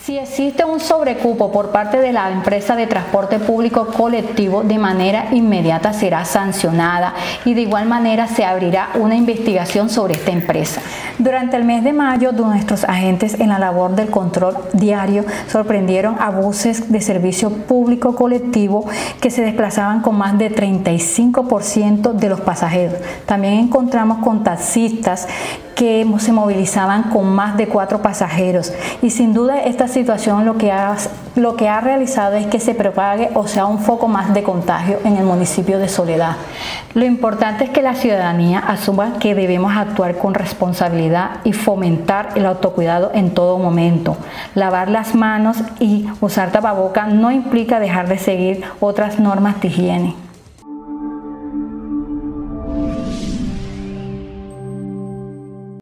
Si existe un sobrecupo por parte de la empresa de transporte público colectivo, de manera inmediata será sancionada y de igual manera se abrirá una investigación sobre esta empresa. Durante el mes de mayo, nuestros agentes en la labor del control diario sorprendieron a buses de servicio público colectivo que se desplazaban con más de 35% de los pasajeros. También encontramos con taxistas que se movilizaban con más de 4 pasajeros, y sin duda esta situación lo que ha realizado es que se propague o sea un foco más de contagio en el municipio de Soledad. Lo importante es que la ciudadanía asuma que debemos actuar con responsabilidad y fomentar el autocuidado en todo momento. Lavar las manos y usar tapabocas no implica dejar de seguir otras normas de higiene.